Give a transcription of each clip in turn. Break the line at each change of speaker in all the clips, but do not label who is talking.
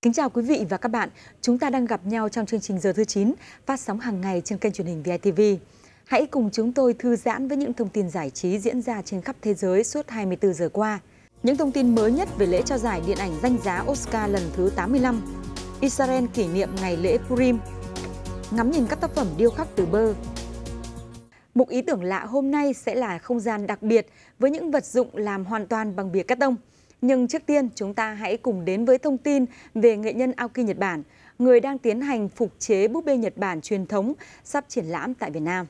Kính chào quý vị và các bạn. Chúng ta đang gặp nhau trong chương trình Giờ thứ 9, phát sóng hàng ngày trên kênh truyền hình VITV. Hãy cùng chúng tôi thư giãn với những thông tin giải trí diễn ra trên khắp thế giới suốt 24 giờ qua. Những thông tin mới nhất về lễ trao giải điện ảnh danh giá Oscar lần thứ 85. Israel kỷ niệm ngày lễ Purim. Ngắm nhìn các tác phẩm điêu khắc từ bơ. Mục ý tưởng lạ hôm nay sẽ là không gian đặc biệt với những vật dụng làm hoàn toàn bằng bìa cát tông. Nhưng trước tiên, chúng ta hãy cùng đến với thông tin về nghệ nhân Aoki Nhật Bản, người đang tiến hành phục chế búp bê Nhật Bản truyền thống sắp triển lãm tại Việt Nam.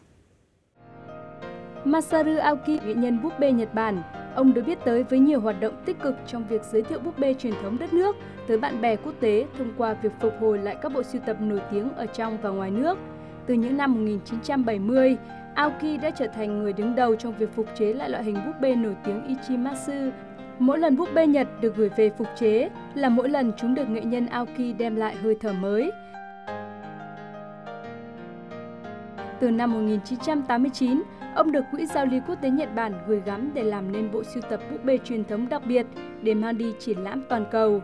Masaru Aoki, nghệ nhân búp bê Nhật Bản, ông được biết tới với nhiều hoạt động tích cực trong việc giới thiệu búp bê truyền thống đất nước tới bạn bè quốc tế thông qua việc phục hồi lại các bộ sưu tập nổi tiếng ở trong và ngoài nước. Từ những năm 1970, Aoki đã trở thành người đứng đầu trong việc phục chế lại loại hình búp bê nổi tiếng Ichimatsu. Mỗi lần búp bê Nhật được gửi về phục chế là mỗi lần chúng được nghệ nhân Aoki đem lại hơi thở mới. Từ năm 1989, ông được Quỹ Giao lưu Quốc tế Nhật Bản gửi gắm để làm nên bộ sưu tập búp bê truyền thống đặc biệt để mang đi triển lãm toàn cầu.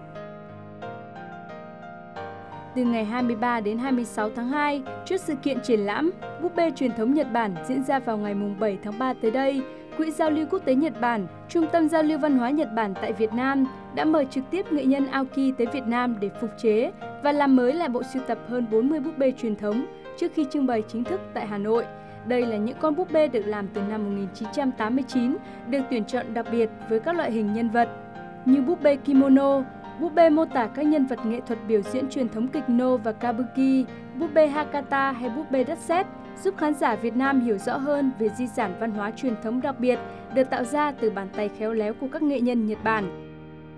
Từ ngày 23 đến 26 tháng 2, trước sự kiện triển lãm búp bê truyền thống Nhật Bản diễn ra vào ngày 7 tháng 3 tới đây, Quỹ Giao lưu Quốc tế Nhật Bản, Trung tâm Giao lưu Văn hóa Nhật Bản tại Việt Nam đã mời trực tiếp nghệ nhân Aoki tới Việt Nam để phục chế và làm mới lại bộ sưu tập hơn 40 búp bê truyền thống trước khi trưng bày chính thức tại Hà Nội. Đây là những con búp bê được làm từ năm 1989, được tuyển chọn đặc biệt với các loại hình nhân vật như búp bê kimono, búp bê mô tả các nhân vật nghệ thuật biểu diễn truyền thống kịch nô và kabuki, búp bê Hakata hay búp bê đất sét, giúp khán giả Việt Nam hiểu rõ hơn về di sản văn hóa truyền thống đặc biệt được tạo ra từ bàn tay khéo léo của các nghệ nhân Nhật Bản.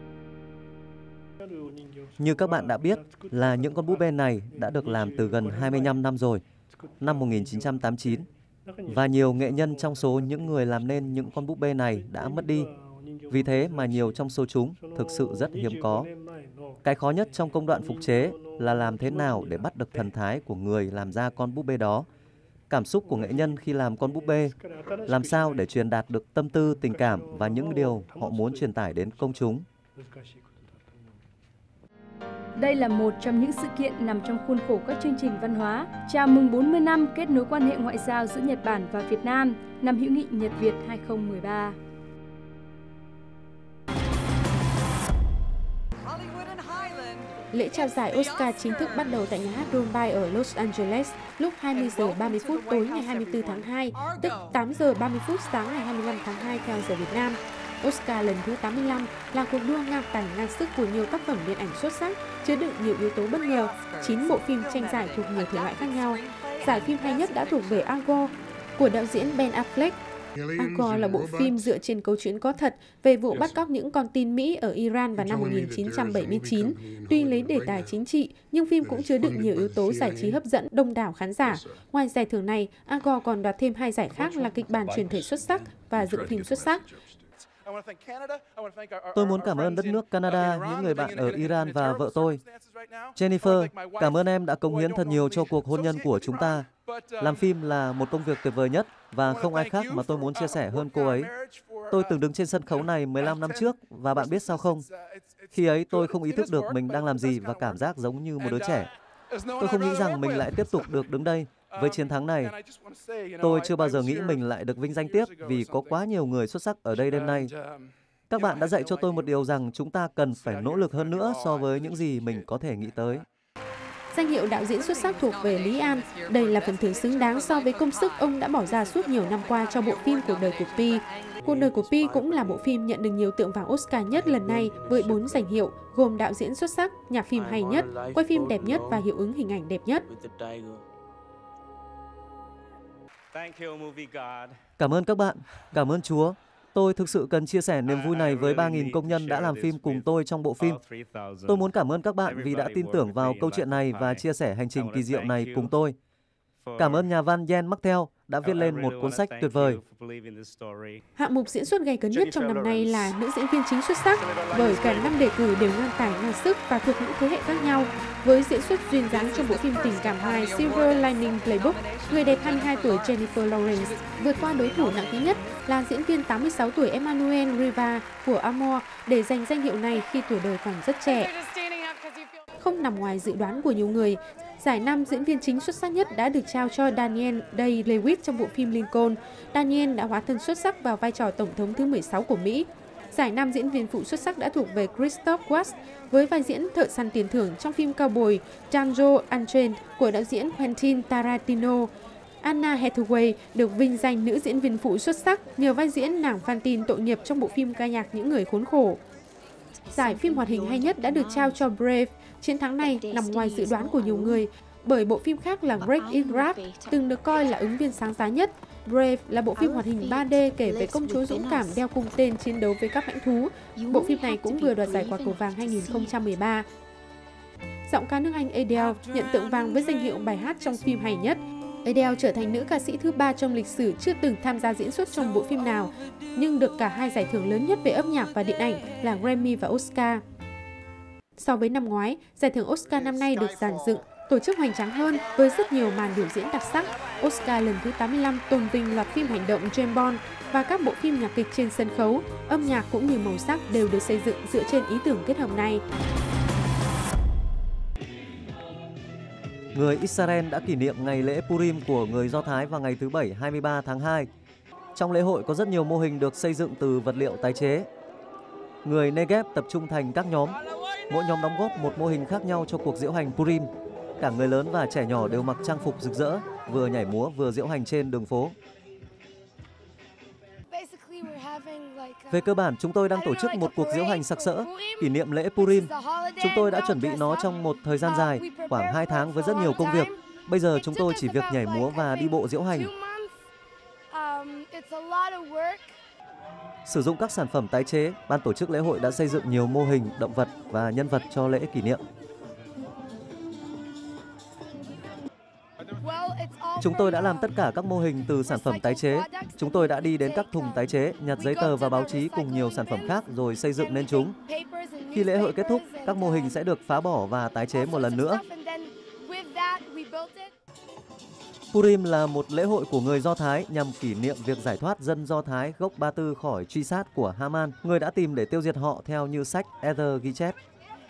Như các bạn đã biết là những con búp bê này đã được làm từ gần 25 năm rồi, năm 1989. Và nhiều nghệ nhân trong số những người làm nên những con búp bê này đã mất đi. Vì thế mà nhiều trong số chúng thực sự rất hiếm có. Cái khó nhất trong công đoạn phục chế là làm thế nào để bắt được thần thái của người làm ra con búp bê đó, cảm xúc của nghệ nhân khi làm con búp bê, làm sao để truyền đạt được tâm tư, tình cảm và những điều họ muốn truyền tải đến công chúng.
Đây là một trong những sự kiện nằm trong khuôn khổ các chương trình văn hóa chào mừng 40 năm kết nối quan hệ ngoại giao giữa Nhật Bản và Việt Nam, năm hữu nghị Nhật-Việt 2013.
Lễ trao giải Oscar chính thức bắt đầu tại nhà hát Dolby ở Los Angeles lúc 20 giờ 30 phút tối ngày 24 tháng 2, tức 8 giờ 30 phút sáng ngày 25 tháng 2 theo giờ Việt Nam. Oscar lần thứ 85 là cuộc đua ngang tài ngang sức của nhiều tác phẩm điện ảnh xuất sắc, chứa đựng nhiều yếu tố bất ngờ, 9 bộ phim tranh giải thuộc nhiều thể loại khác nhau. Giải phim hay nhất đã thuộc về Argo của đạo diễn Ben Affleck. Argo là bộ phim dựa trên câu chuyện có thật về vụ bắt cóc những con tin Mỹ ở Iran vào năm 1979. Tuy lấy đề tài chính trị, nhưng phim cũng chứa đựng nhiều yếu tố giải trí hấp dẫn đông đảo khán giả. Ngoài giải thưởng này, Argo còn đoạt thêm 2 giải khác là kịch bản truyền thể xuất sắc và dựng phim xuất sắc.
Tôi muốn cảm ơn đất nước Canada, những người bạn ở Iran và vợ tôi. Jennifer, cảm ơn em đã cống hiến thật nhiều cho cuộc hôn nhân của chúng ta. Làm phim là một công việc tuyệt vời nhất và không ai khác mà tôi muốn chia sẻ hơn cô ấy. Tôi từng đứng trên sân khấu này 15 năm trước và bạn biết sao không? Khi ấy tôi không ý thức được mình đang làm gì và cảm giác giống như một đứa trẻ. Tôi không nghĩ rằng mình lại tiếp tục được đứng đây với chiến thắng này. Tôi chưa bao giờ nghĩ mình lại được vinh danh tiếp vì có quá nhiều người xuất sắc ở đây đêm nay. Các bạn đã dạy cho tôi một điều rằng chúng ta cần phải nỗ lực hơn nữa so với những gì mình có thể nghĩ tới.
Danh hiệu đạo diễn xuất sắc thuộc về Lý An. Đây là phần thưởng xứng đáng so với công sức ông đã bỏ ra suốt nhiều năm qua cho bộ phim Cuộc đời của Pi. Cuộc đời của Pi cũng là bộ phim nhận được nhiều tượng vàng Oscar nhất lần này với 4 danh hiệu, gồm đạo diễn xuất sắc, nhạc phim hay nhất, quay phim đẹp nhất và hiệu ứng hình ảnh đẹp nhất.
Cảm ơn các bạn, cảm ơn Chúa. Tôi thực sự cần chia sẻ niềm vui này với 3.000 công nhân đã làm phim cùng tôi trong bộ phim. Tôi muốn cảm ơn các bạn vì đã tin tưởng vào câu chuyện này và chia sẻ hành trình kỳ diệu này cùng tôi. Cảm ơn nhà văn Jen Martel đã viết lên một cuốn sách tuyệt vời.
Hạng mục diễn xuất gay cấn nhất trong năm nay là nữ diễn viên chính xuất sắc, bởi cả 5 đề cử đều ngang tài ngang sức và thuộc những thế hệ khác nhau. Với diễn xuất duyên dáng trong bộ phim tình cảm hài Silver Lining Playbook, người đẹp 22 tuổi Jennifer Lawrence vượt qua đối thủ nặng ký nhất là diễn viên 86 tuổi Emmanuel Riva của Amour để giành danh hiệu này khi tuổi đời còn rất trẻ. không nằm ngoài dự đoán của nhiều người. Giải nam diễn viên chính xuất sắc nhất đã được trao cho Daniel Day-Lewis trong bộ phim Lincoln. Daniel đã hóa thân xuất sắc vào vai trò Tổng thống thứ 16 của Mỹ. Giải nam diễn viên phụ xuất sắc đã thuộc về Christoph Waltz với vai diễn thợ săn tiền thưởng trong phim cowboy Django Unchained của đạo diễn Quentin Tarantino. Anna Hathaway được vinh danh nữ diễn viên phụ xuất sắc nhờ vai diễn nàng Fantine tội nghiệp trong bộ phim ca nhạc Những người khốn khổ. Giải phim hoạt hình hay nhất đã được trao cho Brave. Chiến thắng này nằm ngoài dự đoán của nhiều người bởi bộ phim khác là Wreck-It Ralph từng được coi là ứng viên sáng giá nhất. Brave là bộ phim hoạt hình 3D kể về công chúa dũng cảm đeo cung tên chiến đấu với các mãnh thú. Bộ phim này cũng vừa đoạt giải Quả cầu vàng 2013. Giọng ca nước Anh Adele nhận tượng vàng với danh hiệu bài hát trong phim hay nhất. Adele trở thành nữ ca sĩ thứ 3 trong lịch sử chưa từng tham gia diễn xuất trong bộ phim nào, nhưng được cả hai giải thưởng lớn nhất về âm nhạc và điện ảnh là Grammy và Oscar. So với năm ngoái, giải thưởng Oscar năm nay được dàn dựng, tổ chức hoành tráng hơn với rất nhiều màn biểu diễn đặc sắc. Oscar lần thứ 85 tôn vinh loạt phim hành động James Bond và các bộ phim nhạc kịch trên sân khấu, âm nhạc cũng như màu sắc đều được xây dựng dựa trên ý tưởng kết hợp này.
Người Israel đã kỷ niệm ngày lễ Purim của người Do Thái vào ngày thứ Bảy 23 tháng 2. Trong lễ hội có rất nhiều mô hình được xây dựng từ vật liệu tái chế. Người Negev tập trung thành các nhóm. Mỗi nhóm đóng góp một mô hình khác nhau cho cuộc diễu hành Purim. Cả người lớn và trẻ nhỏ đều mặc trang phục rực rỡ, vừa nhảy múa vừa diễu hành trên đường phố. Về cơ bản, chúng tôi đang tổ chức một cuộc diễu hành sặc sỡ, kỷ niệm lễ Purim. Chúng tôi đã chuẩn bị nó trong một thời gian dài, khoảng 2 tháng với rất nhiều công việc. Bây giờ chúng tôi chỉ việc nhảy múa và đi bộ diễu hành. Sử dụng các sản phẩm tái chế, ban tổ chức lễ hội đã xây dựng nhiều mô hình, động vật và nhân vật cho lễ kỷ niệm. Chúng tôi đã làm tất cả các mô hình từ sản phẩm tái chế. Chúng tôi đã đi đến các thùng tái chế, nhặt giấy tờ và báo chí cùng nhiều sản phẩm khác rồi xây dựng nên chúng. Khi lễ hội kết thúc, các mô hình sẽ được phá bỏ và tái chế một lần nữa. Purim là một lễ hội của người Do Thái nhằm kỷ niệm việc giải thoát dân Do Thái gốc Ba Tư khỏi truy sát của Haman, người đã tìm để tiêu diệt họ theo như sách Ezra ghi chép.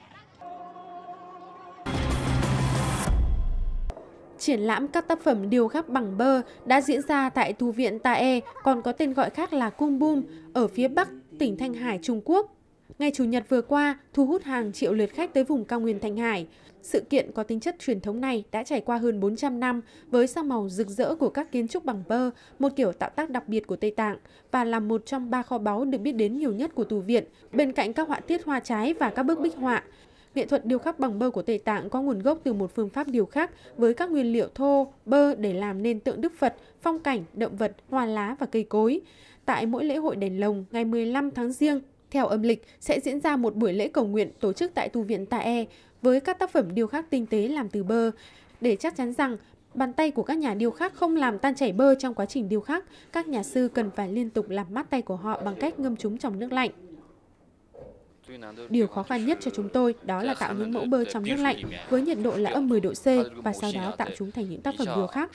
Triển lãm các tác phẩm điêu khắc bằng bơ đã diễn ra tại Thư viện Tae, còn có tên gọi khác là Cung Bum, ở phía bắc tỉnh Thanh Hải, Trung Quốc. Ngày Chủ nhật vừa qua, thu hút hàng triệu lượt khách tới vùng cao nguyên Thanh Hải. Sự kiện có tính chất truyền thống này đã trải qua hơn 400 năm với sắc màu rực rỡ của các kiến trúc bằng bơ, một kiểu tạo tác đặc biệt của Tây Tạng, và là một trong 3 kho báu được biết đến nhiều nhất của Thư viện, bên cạnh các họa tiết hoa trái và các bức bích họa. Nghệ thuật điêu khắc bằng bơ của Tây Tạng có nguồn gốc từ một phương pháp điêu khắc với các nguyên liệu thô, bơ để làm nên tượng Đức Phật, phong cảnh, động vật, hoa lá và cây cối. Tại mỗi lễ hội đèn lồng ngày 15 tháng Giêng, theo âm lịch sẽ diễn ra một buổi lễ cầu nguyện tổ chức tại Thư viện Tae với các tác phẩm điêu khắc tinh tế làm từ bơ. Để chắc chắn rằng bàn tay của các nhà điêu khắc không làm tan chảy bơ trong quá trình điêu khắc, các nhà sư cần phải liên tục làm mát tay của họ bằng cách ngâm chúng trong nước lạnh. Điều khó khăn nhất cho chúng tôi đó là tạo những mẫu bơ trong nước lạnh với nhiệt độ là âm 10 độ C và sau đó tạo chúng thành những tác phẩm điêu khắc.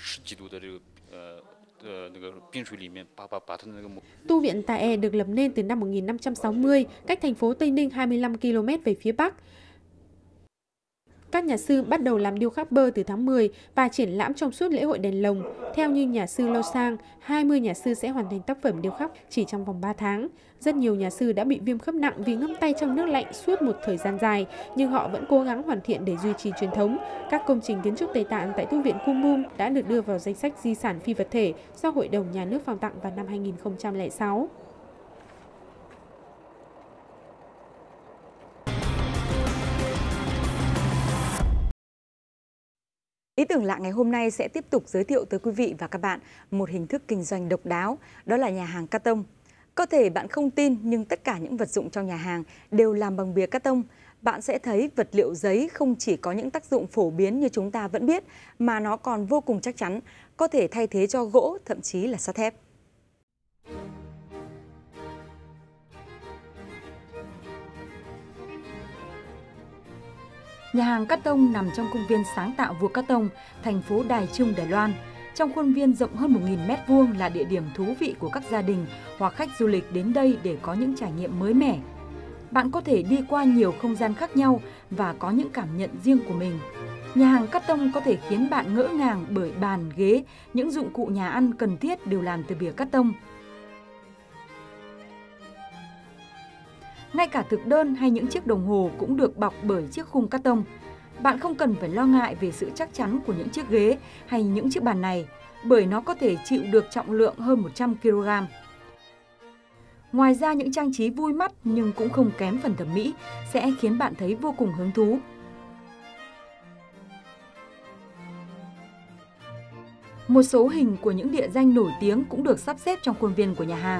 Tu viện Tae được lập nên từ năm 1560, cách thành phố Tây Ninh 25 km về phía bắc. Các nhà sư bắt đầu làm điêu khắc bơ từ tháng 10 và triển lãm trong suốt lễ hội đèn lồng. Theo như nhà sư Lo Sang, 20 nhà sư sẽ hoàn thành tác phẩm điêu khắc chỉ trong vòng 3 tháng. Rất nhiều nhà sư đã bị viêm khớp nặng vì ngâm tay trong nước lạnh suốt một thời gian dài, nhưng họ vẫn cố gắng hoàn thiện để duy trì truyền thống. Các công trình kiến trúc Tây Tạng tại Thư viện Cung Bum đã được đưa vào danh sách di sản phi vật thể do Hội đồng Nhà nước phong tặng vào năm 2006.
Ý tưởng lạ ngày hôm nay sẽ tiếp tục giới thiệu tới quý vị và các bạn một hình thức kinh doanh độc đáo, đó là nhà hàng cát tông. Có thể bạn không tin nhưng tất cả những vật dụng trong nhà hàng đều làm bằng bìa cát tông. Bạn sẽ thấy vật liệu giấy không chỉ có những tác dụng phổ biến như chúng ta vẫn biết, mà nó còn vô cùng chắc chắn, có thể thay thế cho gỗ, thậm chí là sắt thép. Nhà hàng Cát Tông nằm trong công viên sáng tạo vua Cát Tông, thành phố Đài Trung, Đài Loan. Trong khuôn viên rộng hơn 1.000 m² là địa điểm thú vị của các gia đình hoặc khách du lịch đến đây để có những trải nghiệm mới mẻ. Bạn có thể đi qua nhiều không gian khác nhau và có những cảm nhận riêng của mình. Nhà hàng cắt tông có thể khiến bạn ngỡ ngàng bởi bàn, ghế, những dụng cụ nhà ăn cần thiết đều làm từ bìa cắt tông. Ngay cả thực đơn hay những chiếc đồng hồ cũng được bọc bởi chiếc khung cắt tông. Bạn không cần phải lo ngại về sự chắc chắn của những chiếc ghế hay những chiếc bàn này, bởi nó có thể chịu được trọng lượng hơn 100 kg. Ngoài ra, những trang trí vui mắt nhưng cũng không kém phần thẩm mỹ sẽ khiến bạn thấy vô cùng hứng thú. Một số hình của những địa danh nổi tiếng cũng được sắp xếp trong khuôn viên của nhà hàng.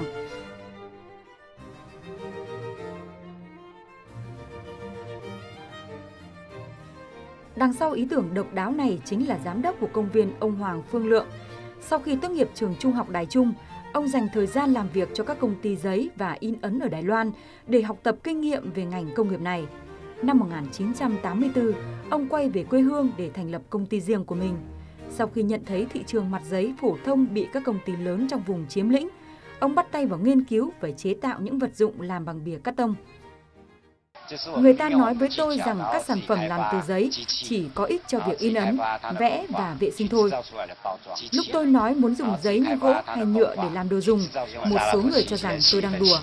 Đằng sau ý tưởng độc đáo này chính là giám đốc của công viên, ông Hoàng Phương Lượng. Sau khi tốt nghiệp trường Trung học Đài Trung, ông dành thời gian làm việc cho các công ty giấy và in ấn ở Đài Loan để học tập kinh nghiệm về ngành công nghiệp này. Năm 1984, ông quay về quê hương để thành lập công ty riêng của mình. Sau khi nhận thấy thị trường mặt giấy phổ thông bị các công ty lớn trong vùng chiếm lĩnh, ông bắt tay vào nghiên cứu và chế tạo những vật dụng làm bằng bìa cắt tông. Người ta nói với tôi rằng các sản phẩm làm từ giấy chỉ có ích cho việc in ấn, vẽ và vệ sinh thôi. Lúc tôi nói muốn dùng giấy như gỗ hay nhựa để làm đồ dùng, một số người cho rằng tôi đang đùa.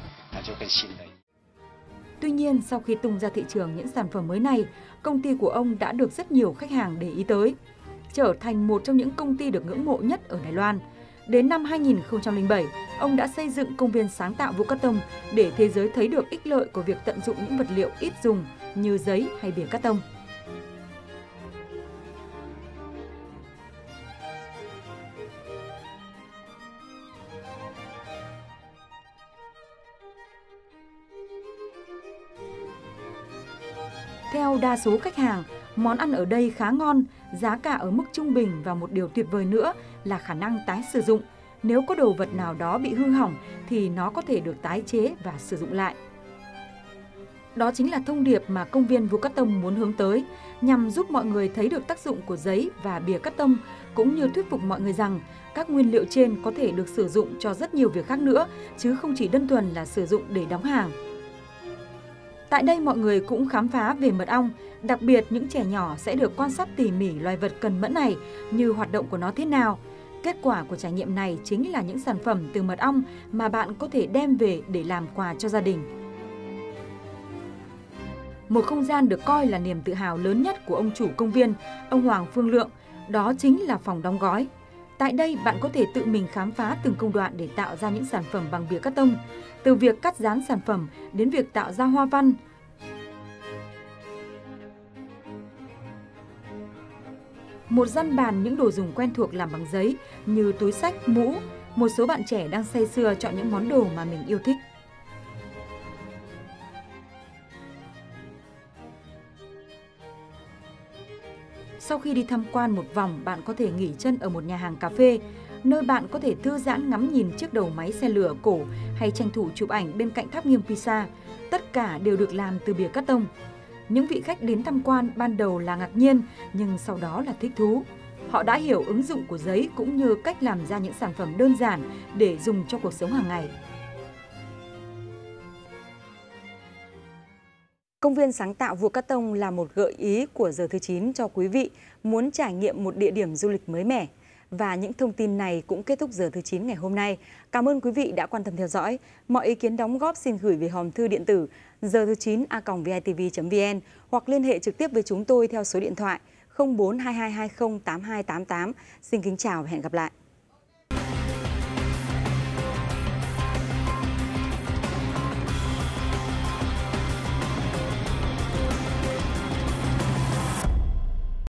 Tuy nhiên, sau khi tung ra thị trường những sản phẩm mới này, công ty của ông đã được rất nhiều khách hàng để ý tới, trở thành một trong những công ty được ngưỡng mộ nhất ở Đài Loan. Đến năm 2007, ông đã xây dựng công viên sáng tạo Vũ Cát Tông để thế giới thấy được ích lợi của việc tận dụng những vật liệu ít dùng như giấy hay bìa cắt tông. Theo đa số khách hàng, món ăn ở đây khá ngon, giá cả ở mức trung bình và một điều tuyệt vời nữa là khả năng tái sử dụng. Nếu có đồ vật nào đó bị hư hỏng thì nó có thể được tái chế và sử dụng lại. Đó chính là thông điệp mà công viên Vũ Cát Tông muốn hướng tới, nhằm giúp mọi người thấy được tác dụng của giấy và bìa cắt tông, cũng như thuyết phục mọi người rằng các nguyên liệu trên có thể được sử dụng cho rất nhiều việc khác nữa, chứ không chỉ đơn thuần là sử dụng để đóng hàng. Tại đây mọi người cũng khám phá về mật ong, đặc biệt những trẻ nhỏ sẽ được quan sát tỉ mỉ loài vật cần mẫn này, như hoạt động của nó thế nào. Kết quả của trải nghiệm này chính là những sản phẩm từ mật ong mà bạn có thể đem về để làm quà cho gia đình. Một không gian được coi là niềm tự hào lớn nhất của ông chủ công viên, ông Hoàng Phương Lượng, đó chính là phòng đóng gói. Tại đây bạn có thể tự mình khám phá từng công đoạn để tạo ra những sản phẩm bằng bìa cắt tông, từ việc cắt dán sản phẩm đến việc tạo ra hoa văn. Một gian bàn những đồ dùng quen thuộc làm bằng giấy như túi xách, mũ. Một số bạn trẻ đang say sưa chọn những món đồ mà mình yêu thích. Sau khi đi tham quan một vòng, bạn có thể nghỉ chân ở một nhà hàng cà phê, nơi bạn có thể thư giãn ngắm nhìn chiếc đầu máy xe lửa cổ hay tranh thủ chụp ảnh bên cạnh tháp nghiêng Pisa. Tất cả đều được làm từ bìa cắt tông. Những vị khách đến tham quan ban đầu là ngạc nhiên, nhưng sau đó là thích thú. Họ đã hiểu ứng dụng của giấy cũng như cách làm ra những sản phẩm đơn giản để dùng cho cuộc sống hàng ngày. Công viên sáng tạo Vũ Cát Tông là một gợi ý của giờ thứ 9 cho quý vị muốn trải nghiệm một địa điểm du lịch mới mẻ. Và những thông tin này cũng kết thúc giờ thứ 9 ngày hôm nay. Cảm ơn quý vị đã quan tâm theo dõi. Mọi ý kiến đóng góp xin gửi về hòm thư điện tử giờ thứ 9a.vitv.vn hoặc liên hệ trực tiếp với chúng tôi theo số điện thoại 0422208288. Xin kính chào và hẹn gặp lại.